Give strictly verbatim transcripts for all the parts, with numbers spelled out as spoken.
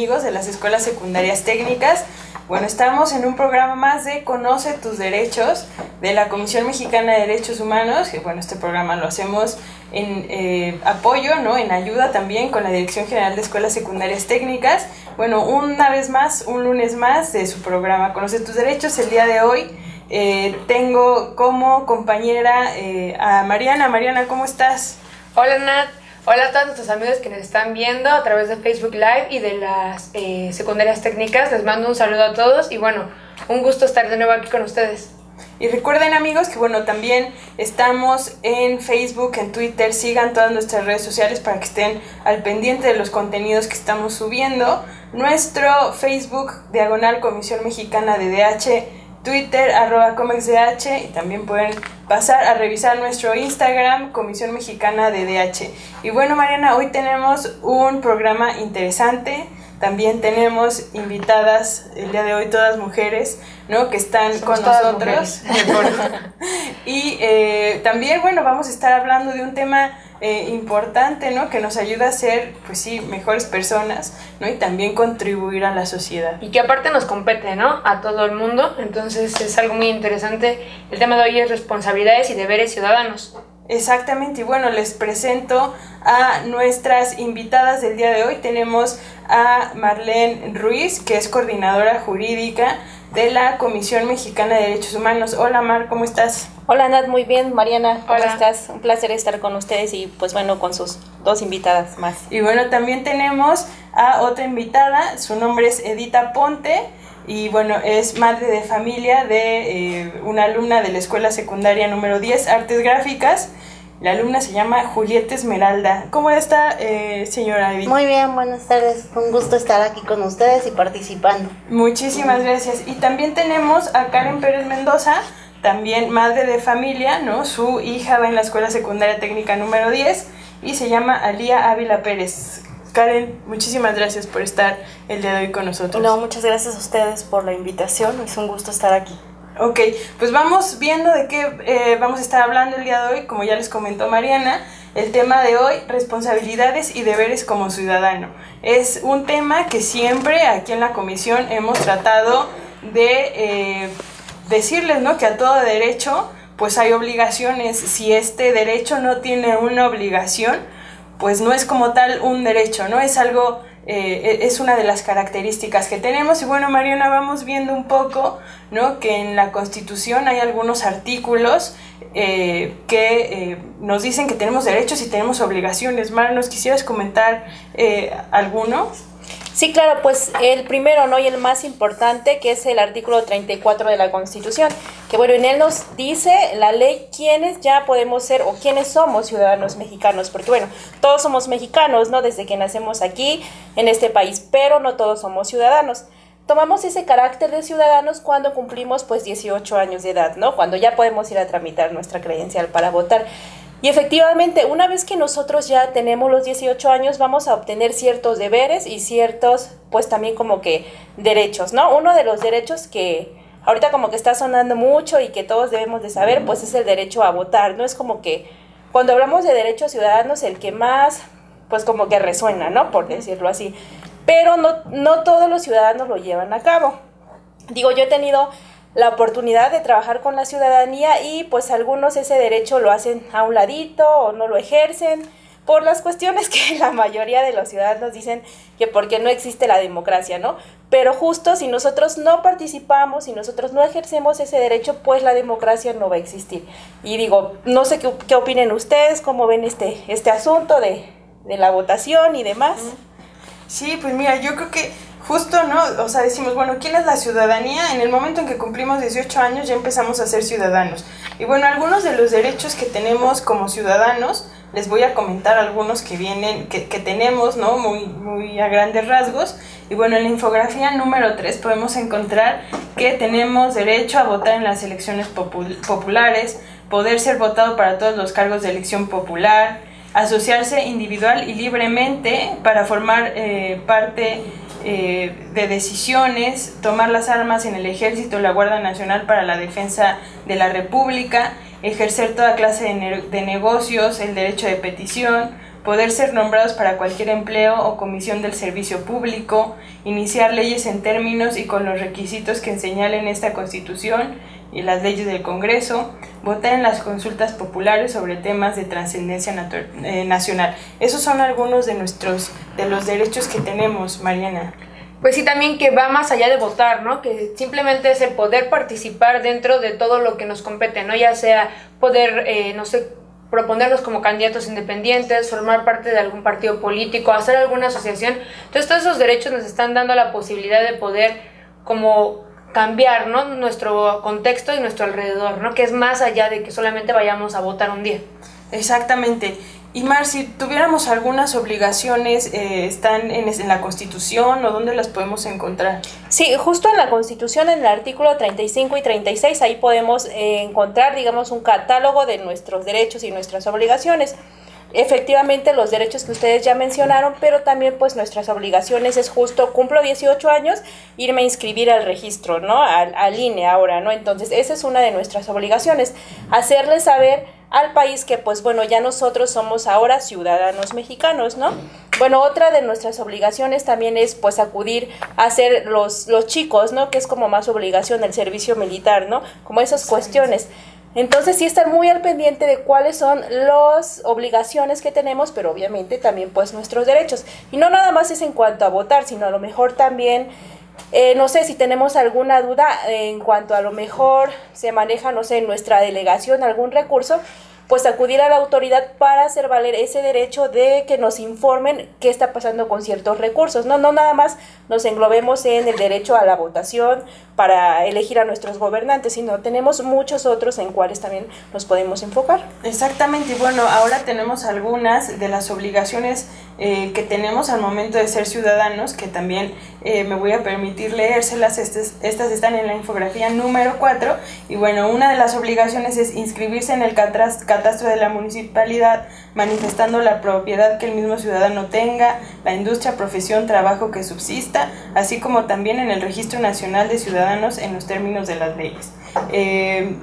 amigos de las escuelas secundarias técnicas. Bueno, estamos en un programa más de Conoce tus Derechos de la Comisión Mexicana de Derechos Humanos, que bueno, este programa lo hacemos en eh, apoyo, ¿no? En ayuda también con la Dirección General de Escuelas Secundarias Técnicas. Bueno, una vez más, un lunes más de su programa Conoce tus Derechos. El día de hoy eh, tengo como compañera eh, a Mariana. Mariana, ¿cómo estás? Hola, Nat. Hola a todos nuestros amigos que nos están viendo a través de Facebook Live y de las eh, secundarias técnicas. Les mando un saludo a todos y bueno, un gusto estar de nuevo aquí con ustedes. Y recuerden, amigos, que bueno, también estamos en Facebook, en Twitter. Sigan todas nuestras redes sociales para que estén al pendiente de los contenidos que estamos subiendo. Nuestro Facebook, diagonal Comisión Mexicana de D H, Twitter, arroba ComexDH, y también pueden pasar a revisar nuestro Instagram, Comisión Mexicana de D H. Y bueno, Mariana, hoy tenemos un programa interesante. También tenemos invitadas el día de hoy, todas mujeres, ¿no? Que están Somos con nosotros. Y eh, también, bueno, vamos a estar hablando de un tema eh, importante, ¿no? Que nos ayuda a ser, pues sí, mejores personas, ¿no? Y también contribuir a la sociedad. Y que aparte nos compete, ¿no? A todo el mundo. Entonces es algo muy interesante. El tema de hoy es responsabilidades y deberes ciudadanos. Exactamente, y bueno, les presento a nuestras invitadas del día de hoy. Tenemos a Marlene Ruiz, que es coordinadora jurídica de la Comisión Mexicana de Derechos Humanos. Hola, Mar, ¿cómo estás? Hola, Nat, muy bien. Mariana, ¿cómo Hola. estás? Un placer estar con ustedes y pues bueno, con sus dos invitadas más. Y bueno, también tenemos a otra invitada, su nombre es Edita Ponte. Y bueno, es madre de familia de eh, una alumna de la escuela secundaria número diez, Artes Gráficas. La alumna se llama Julieta Esmeralda. ¿Cómo está, eh, señora Edith? Muy bien, buenas tardes. Un gusto estar aquí con ustedes y participando. Muchísimas gracias. Y también tenemos a Karen Pérez Mendoza, también madre de familia, ¿no? Su hija va en la escuela secundaria técnica número diez y se llama Alía Ávila Pérez. Karen, muchísimas gracias por estar el día de hoy con nosotros. No, muchas gracias a ustedes por la invitación, es un gusto estar aquí. Ok, pues vamos viendo de qué eh, vamos a estar hablando el día de hoy. Como ya les comentó Mariana, el tema de hoy, responsabilidades y deberes como ciudadano. Es un tema que siempre aquí en la comisión hemos tratado de eh, decirles, ¿no? Que a todo derecho pues hay obligaciones. Si este derecho no tiene una obligación, pues no es como tal un derecho, ¿no? Es algo, eh, es una de las características que tenemos. Y bueno, Mariana, vamos viendo un poco, ¿no? Que en la Constitución hay algunos artículos eh, que eh, nos dicen que tenemos derechos y tenemos obligaciones. Mar, ¿nos quisieras comentar eh, alguno? Sí, claro, pues el primero, ¿no? Y el más importante, que es el artículo treinta y cuatro de la Constitución, que bueno, en él nos dice la ley quiénes ya podemos ser o quiénes somos ciudadanos mexicanos, porque bueno, todos somos mexicanos, ¿no? Desde que nacemos aquí, en este país, pero no todos somos ciudadanos. Tomamos ese carácter de ciudadanos cuando cumplimos pues dieciocho años de edad, ¿no? Cuando ya podemos ir a tramitar nuestra credencial para votar. Y efectivamente, una vez que nosotros ya tenemos los dieciocho años, vamos a obtener ciertos deberes y ciertos, pues también como que derechos, ¿no? Uno de los derechos que ahorita como que está sonando mucho y que todos debemos de saber, pues es el derecho a votar, ¿no? Es como que cuando hablamos de derechos ciudadanos, el que más, pues como que resuena, ¿no? Por decirlo así. Pero no, no todos los ciudadanos lo llevan a cabo. Digo, yo he tenido la oportunidad de trabajar con la ciudadanía y pues algunos ese derecho lo hacen a un ladito o no lo ejercen por las cuestiones que la mayoría de los ciudadanos dicen que porque no existe la democracia, ¿no? Pero justo si nosotros no participamos, si nosotros no ejercemos ese derecho, pues la democracia no va a existir. Y digo, no sé qué, qué opinen ustedes, cómo ven este, este asunto de, de la votación y demás. Sí, pues mira, yo creo que justo, ¿no? O sea, decimos, bueno, ¿quién es la ciudadanía? En el momento en que cumplimos dieciocho años ya empezamos a ser ciudadanos. Y bueno, algunos de los derechos que tenemos como ciudadanos, les voy a comentar algunos que vienen, que, que tenemos, ¿no? Muy, muy a grandes rasgos. Y bueno, en la infografía número tres podemos encontrar que tenemos derecho a votar en las elecciones popul- populares, poder ser votado para todos los cargos de elección popular, asociarse individual y libremente para formar eh, parte eh, de decisiones, tomar las armas en el Ejército o la Guardia Nacional para la defensa de la República, ejercer toda clase de, ne de negocios, el derecho de petición, poder ser nombrados para cualquier empleo o comisión del servicio público, iniciar leyes en términos y con los requisitos que señalen esta Constitución y las leyes del Congreso, votar en las consultas populares sobre temas de trascendencia eh, nacional. Esos son algunos de nuestros de los derechos que tenemos, Mariana. Pues sí, también que va más allá de votar, ¿no? Que simplemente es el poder participar dentro de todo lo que nos compete, ¿no? Ya sea poder, eh, no sé, proponernos como candidatos independientes, formar parte de algún partido político, hacer alguna asociación. Entonces todos esos derechos nos están dando la posibilidad de poder como cambiar, ¿no? Nuestro contexto y nuestro alrededor, ¿no? Que es más allá de que solamente vayamos a votar un día. Exactamente. Y Mar, si tuviéramos algunas obligaciones, eh, ¿están en, en la Constitución o dónde las podemos encontrar? Sí, justo en la Constitución, en el artículo treinta y cinco y treinta y seis, ahí podemos eh, encontrar, digamos, un catálogo de nuestros derechos y nuestras obligaciones. Efectivamente, los derechos que ustedes ya mencionaron, pero también pues nuestras obligaciones es justo, cumplo dieciocho años, irme a inscribir al registro, ¿no? Al, al I N E ahora, ¿no? Entonces, esa es una de nuestras obligaciones, hacerles saber al país que pues bueno, ya nosotros somos ahora ciudadanos mexicanos, ¿no? Bueno, otra de nuestras obligaciones también es pues acudir a hacer los, los chicos, ¿no? Que es como más obligación el servicio militar, ¿no? Como esas cuestiones. Entonces sí estar muy al pendiente de cuáles son las obligaciones que tenemos, pero obviamente también pues nuestros derechos. Y no nada más es en cuanto a votar, sino a lo mejor también, eh, no sé, si tenemos alguna duda en cuanto a lo mejor se maneja, no sé, en nuestra delegación algún recurso, pues acudir a la autoridad para hacer valer ese derecho de que nos informen qué está pasando con ciertos recursos. No, no nada más nos englobemos en el derecho a la votación para elegir a nuestros gobernantes, sino tenemos muchos otros en cuales también nos podemos enfocar. Exactamente, y bueno, ahora tenemos algunas de las obligaciones eh, que tenemos al momento de ser ciudadanos, que también eh, me voy a permitir leérselas. Estas, estas están en la infografía número cuatro, y bueno, una de las obligaciones es inscribirse en el catastro de la municipalidad, manifestando la propiedad que el mismo ciudadano tenga, la industria, profesión, trabajo que subsista, así como también en el Registro Nacional de Ciudadanos en los términos de las leyes. Eh,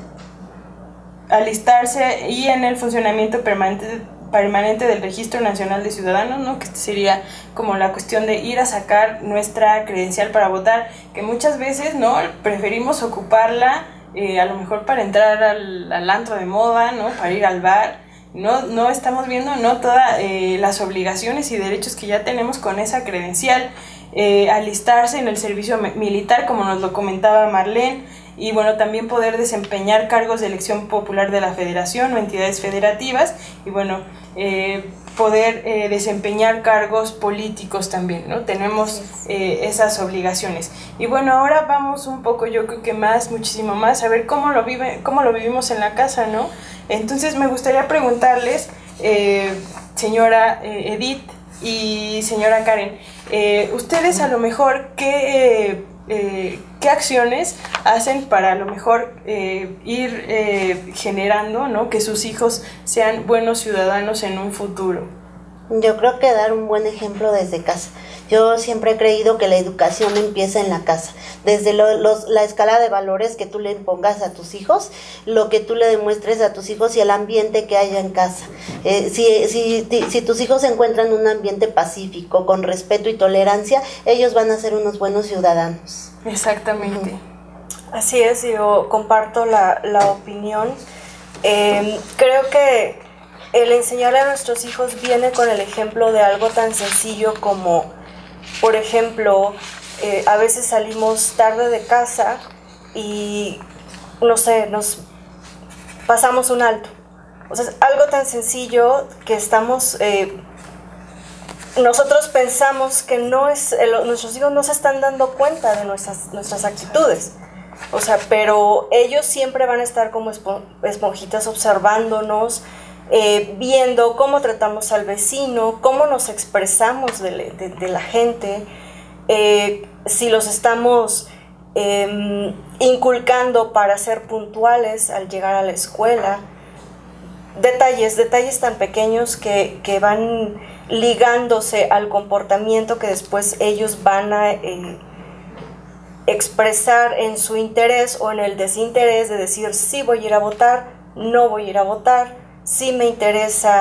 alistarse y en el funcionamiento permanente, permanente del Registro Nacional de Ciudadanos, ¿no? Que sería como la cuestión de ir a sacar nuestra credencial para votar, que muchas veces, ¿no?, preferimos ocuparla eh, a lo mejor para entrar al, al antro de moda, ¿no?, para ir al bar. No, no estamos viendo, ¿no?, todas eh, las obligaciones y derechos que ya tenemos con esa credencial. Eh, alistarse en el servicio militar, como nos lo comentaba Marlene, y bueno, también poder desempeñar cargos de elección popular de la federación o entidades federativas, y bueno, eh, poder eh, desempeñar cargos políticos también, ¿no? Tenemos eh, esas obligaciones. Y bueno, ahora vamos un poco, yo creo que más, muchísimo más, a ver cómo lo vive, cómo lo vivimos en la casa, ¿no? Entonces me gustaría preguntarles, eh, señora eh, Edith y señora Karen, eh, ustedes a lo mejor qué, eh, eh, qué acciones hacen para a lo mejor eh, ir eh, generando, ¿no?, que sus hijos sean buenos ciudadanos en un futuro. Yo creo que dar un buen ejemplo desde casa. Yo siempre he creído que la educación empieza en la casa, desde lo, los, la escala de valores que tú le impongas a tus hijos, lo que tú le demuestres a tus hijos y el ambiente que haya en casa. Eh, si, si, si tus hijos se encuentran en un ambiente pacífico, con respeto y tolerancia, ellos van a ser unos buenos ciudadanos. Exactamente. Uh-huh. Así es, yo comparto la, la opinión. Eh, creo que el enseñarle a nuestros hijos viene con el ejemplo de algo tan sencillo como, por ejemplo, eh, a veces salimos tarde de casa y, no sé, nos pasamos un alto. O sea, es algo tan sencillo que estamos, eh, nosotros pensamos que no es, el, nuestros hijos no se están dando cuenta de nuestras, nuestras actitudes. O sea, pero ellos siempre van a estar como esponjitas observándonos, Eh, viendo cómo tratamos al vecino, cómo nos expresamos de, de, de la gente, eh, si los estamos eh, inculcando para ser puntuales al llegar a la escuela. Detalles, detalles tan pequeños que, que van ligándose al comportamiento que después ellos van a eh, expresar en su interés o en el desinterés de decir sí voy a ir a votar, no voy a ir a votar, sí me interesa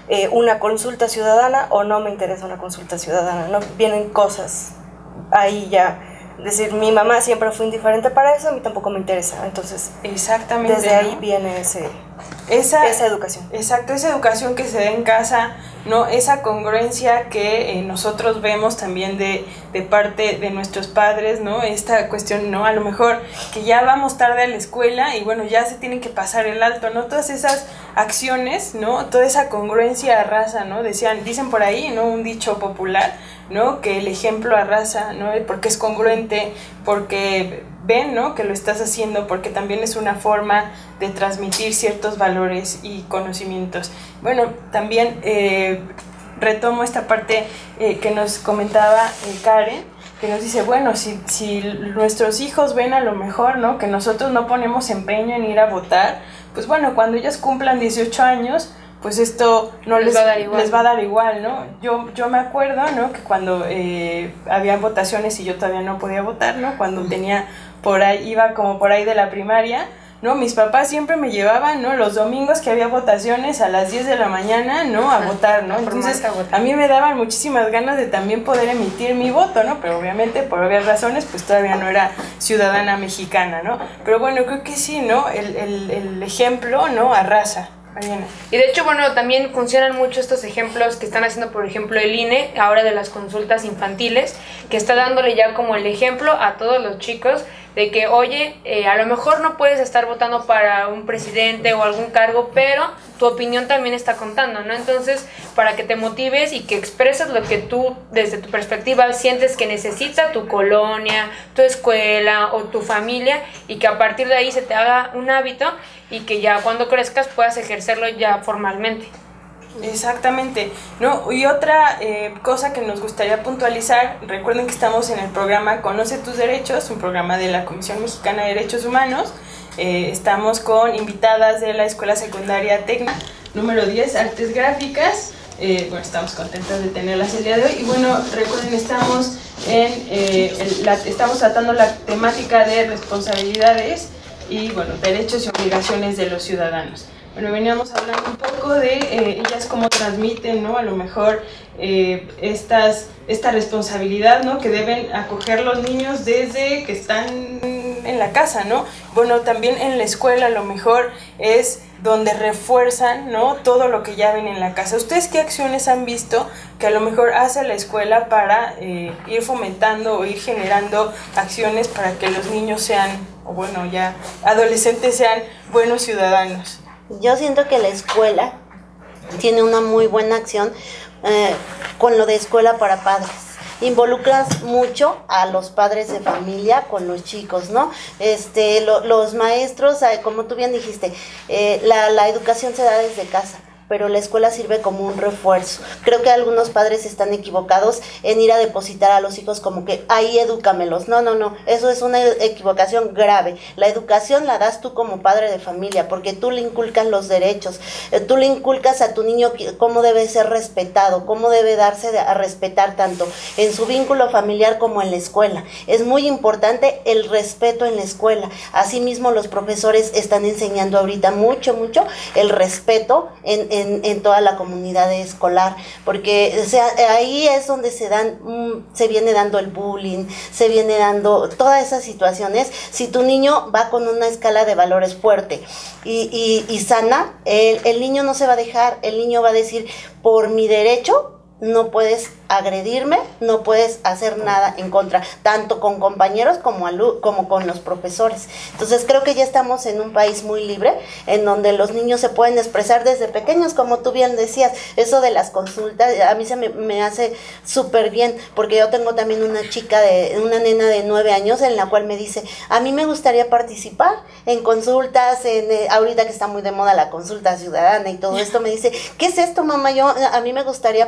eh, una consulta ciudadana o no me interesa una consulta ciudadana, no vienen cosas ahí ya. Es decir, mi mamá siempre fue indiferente para eso, a mí tampoco me interesa. Entonces, exactamente, desde ¿no? ahí viene ese, esa, esa educación. Exacto, esa educación que se da en casa, ¿no? Esa congruencia que eh, nosotros vemos también de, de parte de nuestros padres, ¿no? Esta cuestión, ¿no? A lo mejor que ya vamos tarde a la escuela y bueno, ya se tienen que pasar el alto, ¿no? Todas esas acciones, ¿no? Toda esa congruencia arrasa, ¿no? Decían, dicen por ahí, ¿no? Un dicho popular, ¿no? Que el ejemplo arrasa, ¿no? Porque es congruente, porque ven, ¿no? Que lo estás haciendo, porque también es una forma de transmitir ciertos valores y conocimientos. Bueno, también eh, retomo esta parte eh, que nos comentaba eh, Karen, que nos dice, bueno, si, si nuestros hijos ven a lo mejor, ¿no? Que nosotros no ponemos empeño en ir a votar, pues bueno, cuando ellos cumplan dieciocho años, pues esto no les, les, va, a dar igual. les va a dar igual, ¿no? Yo, yo me acuerdo, ¿no? Que cuando eh, había votaciones y yo todavía no podía votar, ¿no? Cuando tenía por ahí, iba como por ahí de la primaria, ¿no? Mis papás siempre me llevaban, ¿no? Los domingos que había votaciones a las diez de la mañana, ¿no? A votar, ¿no? Entonces, a mí me daban muchísimas ganas de también poder emitir mi voto, ¿no? Pero obviamente, por obvias razones, pues todavía no era ciudadana mexicana, ¿no? Pero bueno, creo que sí, ¿no? El, el, el ejemplo, ¿no? Arrasa. Mariana. Y de hecho, bueno, también funcionan mucho estos ejemplos que están haciendo, por ejemplo, el I N E, ahora de las consultas infantiles, que está dándole ya como el ejemplo a todos los chicos de que, oye, eh, a lo mejor no puedes estar votando para un presidente o algún cargo, pero tu opinión también está contando, ¿no? Entonces, para que te motives y que expreses lo que tú, desde tu perspectiva, sientes que necesita tu colonia, tu escuela o tu familia, y que a partir de ahí se te haga un hábito y que ya cuando crezcas puedas ejercerlo ya formalmente. Exactamente, ¿no? Y otra eh, cosa que nos gustaría puntualizar, recuerden que estamos en el programa Conoce tus Derechos, un programa de la Comisión Mexicana de Derechos Humanos. Eh, estamos con invitadas de la Escuela Secundaria Tecna, número diez, Artes Gráficas. Eh, bueno, estamos contentos de tenerlas el día de hoy. Y bueno, recuerden, estamos, en, eh, el, la, estamos tratando la temática de responsabilidades y, bueno, derechos y obligaciones de los ciudadanos. Bueno, veníamos hablando un poco de eh, ellas cómo transmiten, ¿no? A lo mejor eh, estas, esta responsabilidad, ¿no? Que deben acoger los niños desde que están en la casa, ¿no? Bueno, también en la escuela a lo mejor es donde refuerzan, ¿no? Todo lo que ya ven en la casa. ¿Ustedes qué acciones han visto que a lo mejor hace la escuela para eh, ir fomentando o ir generando acciones para que los niños sean, o bueno, ya adolescentes sean buenos ciudadanos? Yo siento que la escuela tiene una muy buena acción eh, con lo de escuela para padres. Involucras mucho a los padres de familia con los chicos, ¿no? Este, lo, los maestros, como tú bien dijiste, eh, la, la educación se da desde casa, pero la escuela sirve como un refuerzo. Creo que algunos padres están equivocados en ir a depositar a los hijos como que ahí edúcamelos. No, no, no, eso es una equivocación grave. La educación la das tú como padre de familia, porque tú le inculcas los derechos, tú le inculcas a tu niño cómo debe ser respetado, cómo debe darse a respetar tanto en su vínculo familiar como en la escuela. Es muy importante el respeto en la escuela. Asimismo, los profesores están enseñando ahorita mucho, mucho el respeto en En, en toda la comunidad escolar, porque o sea, ahí es donde se dan, mm, se viene dando el bullying, se viene dando todas esas situaciones. Si tu niño va con una escala de valores fuerte y, y, y sana, el, el niño no se va a dejar, el niño va a decir, por mi derecho no puedes agredirme, no puedes hacer nada en contra, tanto con compañeros como, alu- como con los profesores. Entonces creo que ya estamos en un país muy libre, en donde los niños se pueden expresar desde pequeños, como tú bien decías. Eso de las consultas, a mí se me, me hace súper bien, porque yo tengo también una chica, de una nena de nueve años, en la cual me dice, a mí me gustaría participar en consultas, en, eh, ahorita que está muy de moda la consulta ciudadana y todo esto, me dice, ¿qué es esto, mamá? Yo, a mí me gustaría participar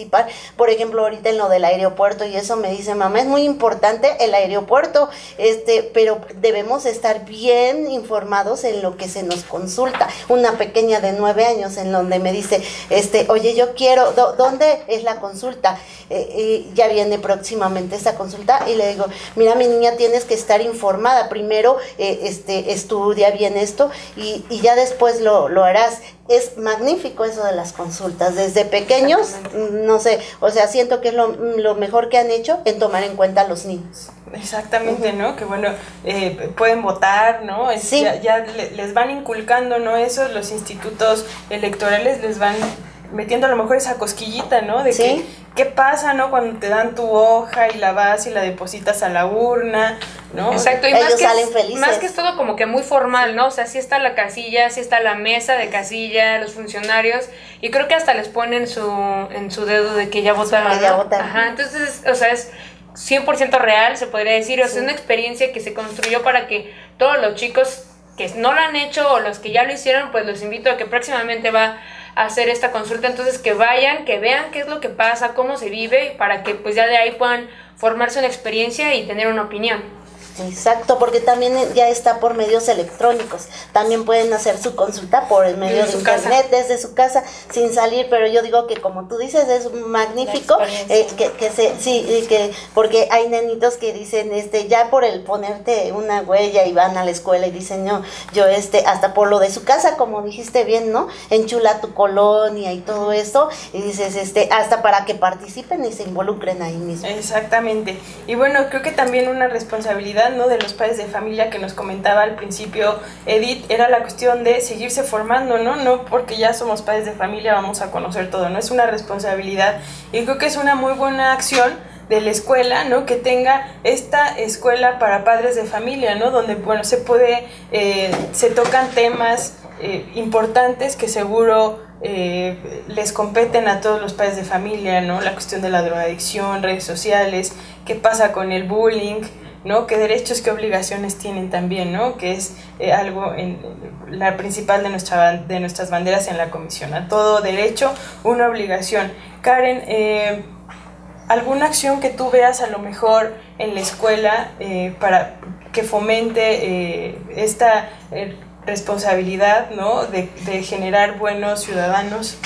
participar. Por ejemplo, ahorita en lo del aeropuerto y eso me dice, mamá, es muy importante el aeropuerto, este, pero debemos estar bien informados en lo que se nos consulta. Una pequeña de nueve años en donde me dice, este, oye, yo quiero, ¿dó, ¿dónde es la consulta? Eh, y ya viene próximamente esa consulta y le digo, mira, mi niña, tienes que estar informada. Primero, eh, este, estudia bien esto y, y ya después lo, lo harás. Es magnífico eso de las consultas. Desde pequeños, no sé, o sea, siento que es lo, lo mejor que han hecho en tomar en cuenta a los niños. Exactamente, ¿no? Que bueno, eh, pueden votar, ¿no? Es, sí. Ya, ya le, les van inculcando, ¿no? Eso, los institutos electorales les van metiendo a lo mejor esa cosquillita, ¿no? De ¿sí? que, ¿qué pasa, no? Cuando te dan tu hoja y la vas y la depositas a la urna, ¿no? Exacto, y ellos más que salen es, felices. Más que es todo como que muy formal, ¿no? O sea, sí está la casilla, sí está la mesa de casilla, los funcionarios, y creo que hasta les ponen su, en su dedo de que ya votaron. Que ya votaron. Ajá, entonces, o sea, es cien por ciento real, se podría decir, o sea, sí. es una experiencia que se construyó para que todos los chicos que no lo han hecho o los que ya lo hicieron, pues los invito a que próximamente va a hacer esta consulta, entonces que vayan, que vean qué es lo que pasa, cómo se vive, para que pues ya de ahí puedan formarse una experiencia y tener una opinión. Exacto, porque también ya está por medios electrónicos. También pueden hacer su consulta por el medio de internet, casa. Desde su casa, sin salir. Pero yo digo que, como tú dices, es magnífico eh, que, que se, sí, que porque hay nenitos que dicen, este, ya por el ponerte una huella y van a la escuela y dicen, no, yo este, hasta por lo de su casa, como dijiste bien, ¿no? Enchula tu colonia y todo eso, y dices, este, hasta para que participen y se involucren ahí mismo. Exactamente. Y bueno, creo que también una responsabilidad, ¿no?, de los padres de familia que nos comentaba al principio Edith, era la cuestión de seguirse formando, ¿no? No porque ya somos padres de familia vamos a conocer todo, ¿no? Es una responsabilidad y creo que es una muy buena acción de la escuela, ¿no?, que tenga esta escuela para padres de familia, ¿no?, donde, bueno, se puede, eh, se tocan temas eh, importantes que seguro eh, les competen a todos los padres de familia, ¿no?, la cuestión de la drogadicción, redes sociales, qué pasa con el bullying, ¿no?, qué derechos, qué obligaciones tienen también, ¿no?, que es eh, algo en, en la principal de, nuestra, de nuestras banderas en la comisión. A todo derecho, una obligación. Karen, eh, ¿alguna acción que tú veas a lo mejor en la escuela eh, para que fomente eh, esta eh, responsabilidad, ¿no?, de, de generar buenos ciudadanos?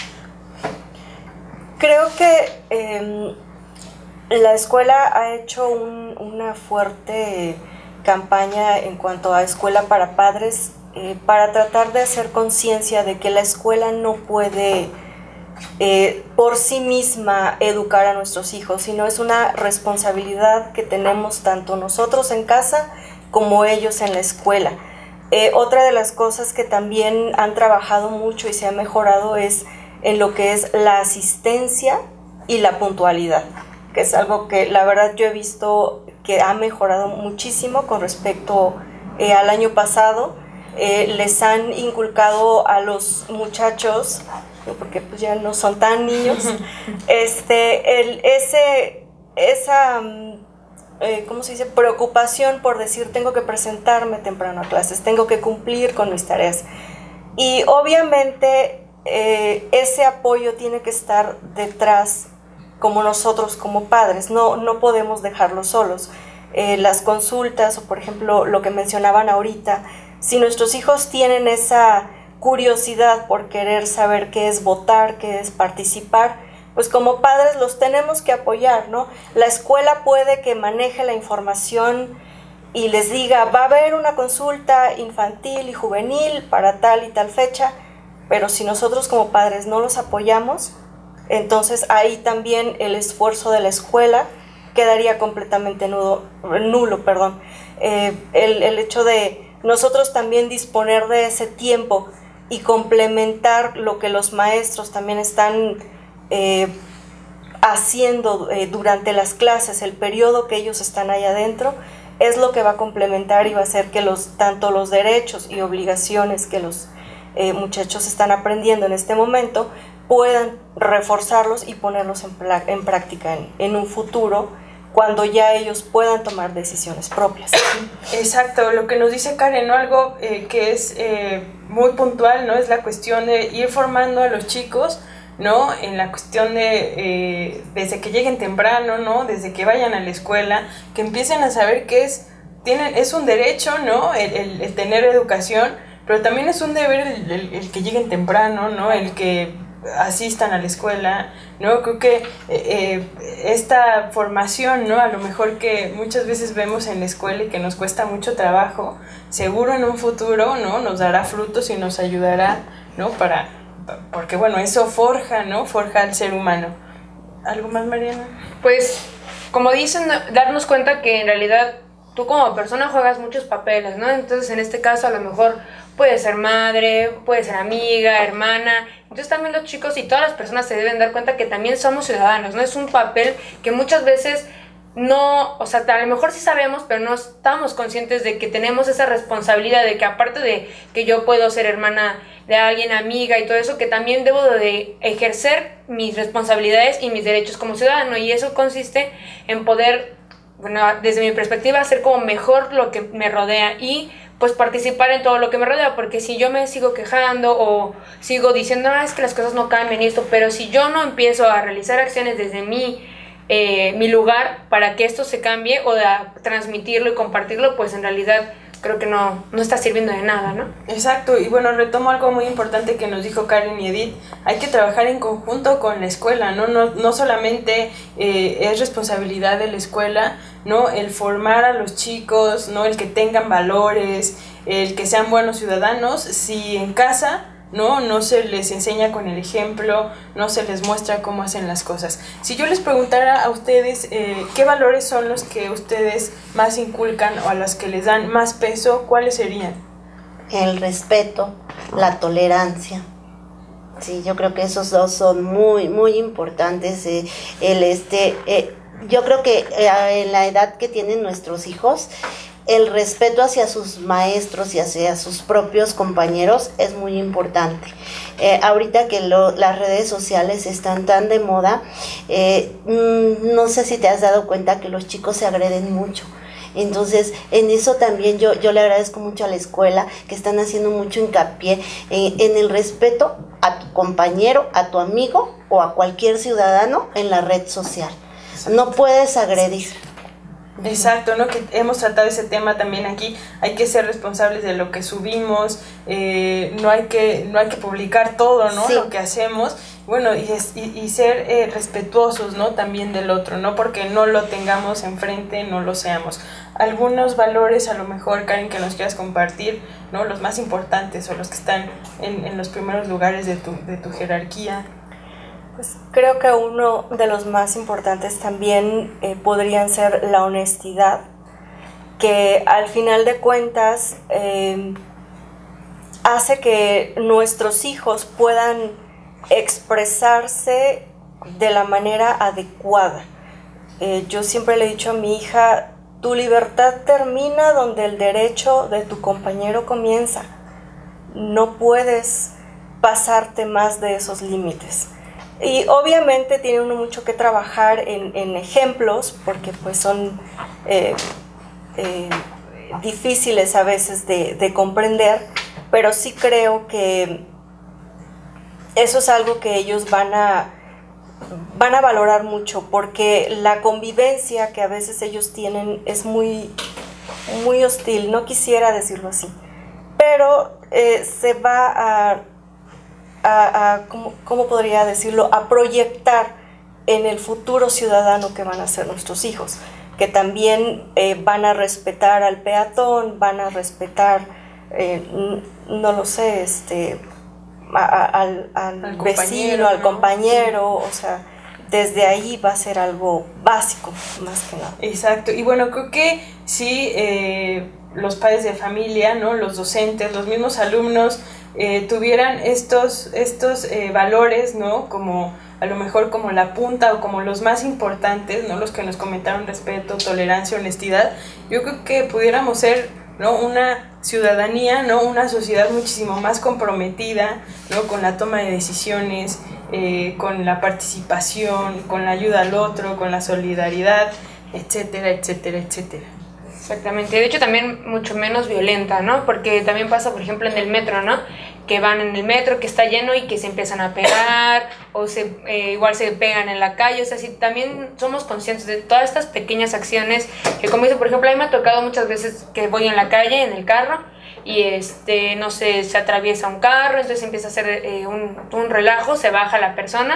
Creo que eh, la escuela ha hecho un, una fuerte campaña en cuanto a escuela para padres, eh, para tratar de hacer conciencia de que la escuela no puede eh, por sí misma educar a nuestros hijos, sino es una responsabilidad que tenemos tanto nosotros en casa como ellos en la escuela. Eh, otra de las cosas que también han trabajado mucho y se ha mejorado es en lo que es la asistencia y la puntualidad, que es algo que la verdad yo he visto que ha mejorado muchísimo con respecto eh, al año pasado. Eh, les han inculcado a los muchachos, porque pues ya no son tan niños, este, el, ese, esa, eh, ¿cómo se dice?, preocupación por decir, tengo que presentarme temprano a clases, tengo que cumplir con mis tareas. Y obviamente eh, ese apoyo tiene que estar detrás, como nosotros como padres, no, no podemos dejarlos solos. Eh, las consultas, o por ejemplo lo que mencionaban ahorita, si nuestros hijos tienen esa curiosidad por querer saber qué es votar, qué es participar, pues como padres los tenemos que apoyar, ¿no? La escuela puede que maneje la información y les diga, va a haber una consulta infantil y juvenil para tal y tal fecha, pero si nosotros como padres no los apoyamos, entonces ahí también el esfuerzo de la escuela quedaría completamente nudo, nulo. Perdón. Eh, el, el hecho de nosotros también disponer de ese tiempo y complementar lo que los maestros también están eh, haciendo eh, durante las clases, el periodo que ellos están ahí adentro, es lo que va a complementar y va a hacer que los, tanto los derechos y obligaciones que los eh, muchachos están aprendiendo en este momento puedan reforzarlos y ponerlos en, en práctica en, en un futuro, cuando ya ellos puedan tomar decisiones propias. Exacto, lo que nos dice Karen, ¿no?, algo eh, que es eh, muy puntual, ¿no?, es la cuestión de ir formando a los chicos, ¿no? En la cuestión de, eh, desde que lleguen temprano, ¿no? Desde que vayan a la escuela, que empiecen a saber que es, tienen, es un derecho, ¿no? El, el, el tener educación, pero también es un deber el, el, el que lleguen temprano, ¿no? El que asistan a la escuela, ¿no? Creo que eh, esta formación, ¿no? A lo mejor que muchas veces vemos en la escuela y que nos cuesta mucho trabajo, seguro en un futuro, ¿no? Nos dará frutos y nos ayudará, ¿no? Para, porque bueno, eso forja, ¿no? Forja al ser humano. ¿Algo más, Mariana? Pues, como dicen, darnos cuenta que en realidad tú como persona juegas muchos papeles, ¿no? Entonces, en este caso, a lo mejor puede ser madre, puede ser amiga, hermana. Entonces también los chicos y todas las personas se deben dar cuenta que también somos ciudadanos, ¿no? Es un papel que muchas veces no, o sea, a lo mejor sí sabemos, pero no estamos conscientes de que tenemos esa responsabilidad, de que aparte de que yo puedo ser hermana de alguien, amiga y todo eso, que también debo de ejercer mis responsabilidades y mis derechos como ciudadano, y eso consiste en poder, bueno, desde mi perspectiva, hacer como mejor lo que me rodea y pues participar en todo lo que me rodea, porque si yo me sigo quejando o sigo diciendo, ah, es que las cosas no cambian y esto, pero si yo no empiezo a realizar acciones desde mi, eh, mi lugar para que esto se cambie o de transmitirlo y compartirlo, pues en realidad creo que no, no está sirviendo de nada, ¿no? Exacto, y bueno, retomo algo muy importante que nos dijo Karen y Edith, hay que trabajar en conjunto con la escuela, ¿no? No, no solamente eh, es responsabilidad de la escuela, ¿no? El formar a los chicos, ¿no? El que tengan valores, el que sean buenos ciudadanos, si en casa, ¿no? No se les enseña con el ejemplo, no se les muestra cómo hacen las cosas. Si yo les preguntara a ustedes eh, qué valores son los que ustedes más inculcan o a los que les dan más peso, ¿cuáles serían? El respeto, la tolerancia. Sí, yo creo que esos dos son muy, muy importantes. Eh, el este, eh, yo creo que eh, en la edad que tienen nuestros hijos, el respeto hacia sus maestros y hacia sus propios compañeros es muy importante. Eh, ahorita que lo, las redes sociales están tan de moda, eh, no sé si te has dado cuenta que los chicos se agreden mucho. Entonces, en eso también yo, yo le agradezco mucho a la escuela, que están haciendo mucho hincapié en, en el respeto a tu compañero, a tu amigo o a cualquier ciudadano en la red social. No puedes agredir. Exacto, ¿no? Que hemos tratado ese tema también aquí. Hay que ser responsables de lo que subimos, eh, no hay que no hay que publicar todo, ¿no? Sí. Lo que hacemos, bueno, y, es, y, y ser eh, respetuosos, ¿no? También del otro, no porque no lo tengamos enfrente, no lo seamos. Algunos valores, a lo mejor, Karen, que nos quieras compartir, ¿no? Los más importantes o los que están en, en los primeros lugares de tu, de tu jerarquía. Pues creo que uno de los más importantes también eh, podrían ser la honestidad, que al final de cuentas eh, hace que nuestros hijos puedan expresarse de la manera adecuada. Eh, yo siempre le he dicho a mi hija, tu libertad termina donde el derecho de tu compañero comienza. No puedes pasarte más de esos límites. Y obviamente tiene uno mucho que trabajar en, en ejemplos, porque pues son eh, eh, difíciles a veces de, de comprender, pero sí creo que eso es algo que ellos van a, van a valorar mucho, porque la convivencia que a veces ellos tienen es muy, muy hostil, no quisiera decirlo así, pero eh, se va a... a, a ¿cómo, cómo podría decirlo? A proyectar en el futuro ciudadano que van a ser nuestros hijos, que también eh, van a respetar al peatón, van a respetar, eh, no lo sé, este, a, a, al, al, al vecino, al compañero, ¿no? O sea, desde ahí va a ser algo básico, más que nada. Exacto, y bueno, creo que sí, eh, los padres de familia, ¿no? Los docentes, los mismos alumnos, Eh, tuvieran estos, estos eh, valores, ¿no? Como a lo mejor como la punta o como los más importantes, ¿no? Los que nos comentaron: respeto, tolerancia, honestidad. Yo creo que pudiéramos ser, ¿no? Una ciudadanía, ¿no? Una sociedad muchísimo más comprometida, ¿no? Con la toma de decisiones, eh, con la participación, con la ayuda al otro, con la solidaridad, etcétera, etcétera, etcétera. Exactamente, de hecho también mucho menos violenta, ¿no? Porque también pasa, por ejemplo, en el metro, ¿no? que van en el metro, que está lleno y que se empiezan a pegar, o se, eh, igual se pegan en la calle. O sea, si también somos conscientes de todas estas pequeñas acciones, que como dice, por ejemplo, a mí me ha tocado muchas veces que voy en la calle, en el carro, y este, no sé, se atraviesa un carro, entonces empieza a hacer eh, un, un relajo, se baja la persona,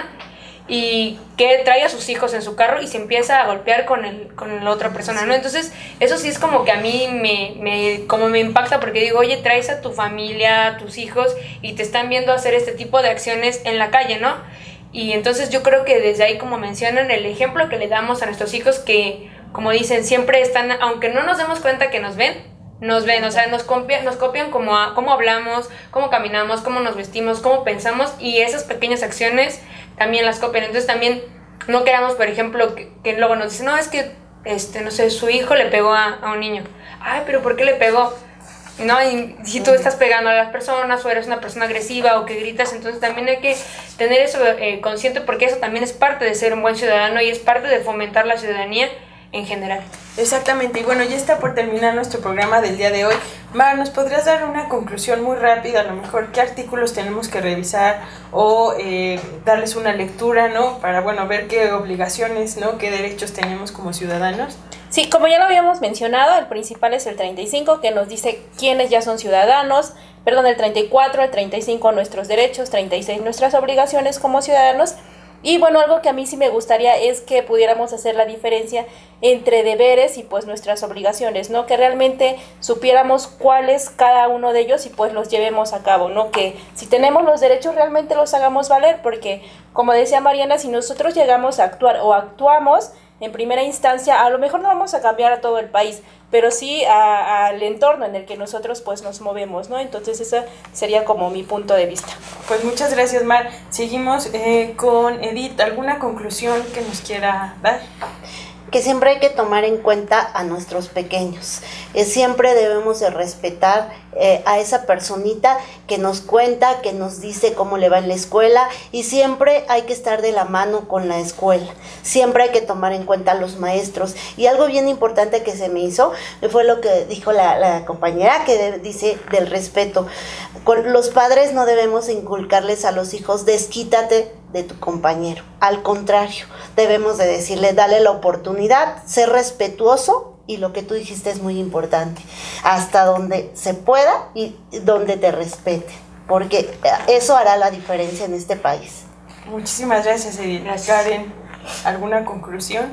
y que trae a sus hijos en su carro y se empieza a golpear con, el, con la otra persona, ¿no? Entonces, eso sí es como que a mí me, me, como me impacta, porque digo, oye, traes a tu familia, a tus hijos, y te están viendo hacer este tipo de acciones en la calle, ¿no? Y entonces yo creo que desde ahí, como mencionan, el ejemplo que le damos a nuestros hijos, que, como dicen, siempre están, aunque no nos demos cuenta que nos ven, nos ven, o sea, nos copian, nos copian cómo, cómo hablamos, cómo caminamos, cómo nos vestimos, cómo pensamos, y esas pequeñas acciones también las copian. Entonces también no queramos, por ejemplo, que, que luego nos dicen, no, es que, este, no sé, su hijo le pegó a, a un niño. Ay, pero ¿por qué le pegó? No, y si tú estás pegando a las personas o eres una persona agresiva o que gritas, entonces también hay que tener eso eh, consciente, porque eso también es parte de ser un buen ciudadano y es parte de fomentar la ciudadanía en general. Exactamente, y bueno, ya está por terminar nuestro programa del día de hoy. Mar, ¿nos podrías dar una conclusión muy rápida? A lo mejor, ¿qué artículos tenemos que revisar o eh, darles una lectura, ¿no? Para, bueno, ver qué obligaciones, ¿no? Qué derechos tenemos como ciudadanos. Sí, como ya lo habíamos mencionado, el principal es el treinta y cinco, que nos dice quiénes ya son ciudadanos, perdón, el treinta y cuatro, el treinta y cinco nuestros derechos, treinta y seis nuestras obligaciones como ciudadanos. Y bueno, algo que a mí sí me gustaría es que pudiéramos hacer la diferencia entre deberes y pues nuestras obligaciones, ¿no? Que realmente supiéramos cuáles cada uno de ellos y pues los llevemos a cabo, ¿no? Que si tenemos los derechos realmente los hagamos valer, porque como decía Mariana, si nosotros llegamos a actuar o actuamos en primera instancia, a lo mejor no vamos a cambiar a todo el país, pero sí al entorno en el que nosotros pues nos movemos, ¿no? Entonces ese sería como mi punto de vista. Pues muchas gracias, Mar. Seguimos eh, con Edith. ¿Alguna conclusión que nos quiera dar? Que siempre hay que tomar en cuenta a nuestros pequeños, eh, siempre debemos de respetar eh, a esa personita que nos cuenta, que nos dice cómo le va en la escuela, y siempre hay que estar de la mano con la escuela, siempre hay que tomar en cuenta a los maestros. Y algo bien importante que se me hizo fue lo que dijo la, la compañera, que de, dice del respeto. Con los padres no debemos inculcarles a los hijos, desquítate de tu compañero, al contrario, debemos de decirle, dale la oportunidad, ser respetuoso, y lo que tú dijiste es muy importante, hasta donde se pueda y donde te respete, porque eso hará la diferencia en este país. Muchísimas gracias, Edith. Gracias. Karen, ¿alguna conclusión?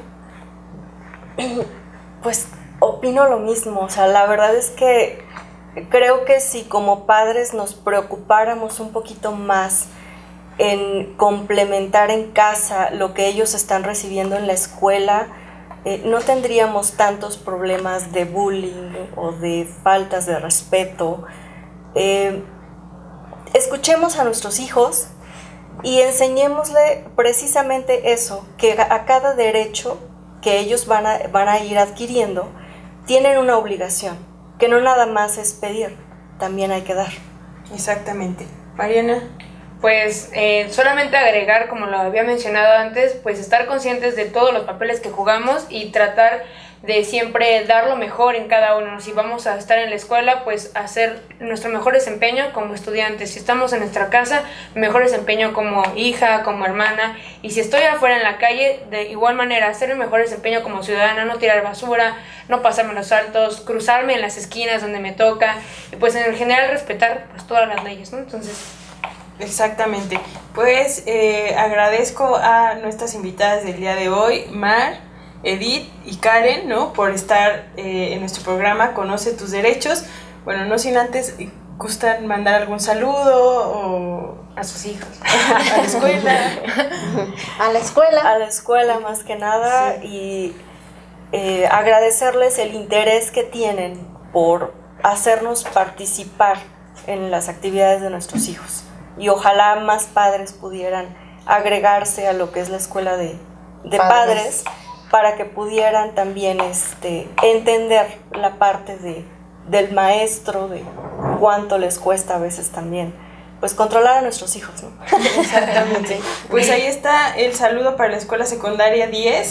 Pues opino lo mismo, o sea, la verdad es que creo que si como padres nos preocupáramos un poquito más en complementar en casa lo que ellos están recibiendo en la escuela, eh, no tendríamos tantos problemas de bullying o de faltas de respeto. Eh, escuchemos a nuestros hijos y enseñémosle precisamente eso, que a cada derecho que ellos van a, van a ir adquiriendo, tienen una obligación, que no nada más es pedir, también hay que dar. Exactamente. Mariana. Pues eh, solamente agregar, como lo había mencionado antes, pues estar conscientes de todos los papeles que jugamos y tratar de siempre dar lo mejor en cada uno. Si vamos a estar en la escuela, pues hacer nuestro mejor desempeño como estudiantes. Si estamos en nuestra casa, mejor desempeño como hija, como hermana. Y si estoy afuera en la calle, de igual manera, hacer el mejor desempeño como ciudadana, no tirar basura, no pasarme los saltos, cruzarme en las esquinas donde me toca. Y pues en general respetar pues todas las leyes, ¿no? Entonces... Exactamente. Pues eh, agradezco a nuestras invitadas del día de hoy, Mar, Edith y Karen, ¿no? Por estar eh, en nuestro programa Conoce tus derechos. Bueno, no sin antes, ¿gustan mandar algún saludo o a sus hijos? A la escuela. A la escuela. A la escuela más que nada, sí. Y eh, agradecerles el interés que tienen por hacernos participar en las actividades de nuestros hijos. Y ojalá más padres pudieran agregarse a lo que es la escuela de, de padres. padres para que pudieran también este, entender la parte de, del maestro, de cuánto les cuesta a veces también pues controlar a nuestros hijos, ¿no? Exactamente. Pues ahí está el saludo para la escuela secundaria diez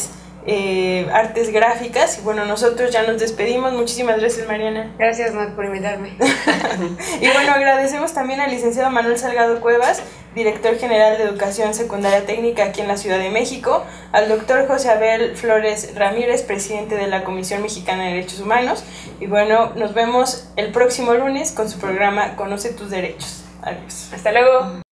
eh, artes gráficas. Y bueno, nosotros ya nos despedimos. Muchísimas gracias, Mariana. Gracias, Matt, por invitarme. Y bueno, agradecemos también al licenciado Manuel Salgado Cuevas, director general de Educación Secundaria Técnica aquí en la Ciudad de México, al doctor José Abel Flores Ramírez, presidente de la Comisión Mexicana de Derechos Humanos. Y bueno, nos vemos el próximo lunes con su programa Conoce tus Derechos. Adiós. Hasta luego.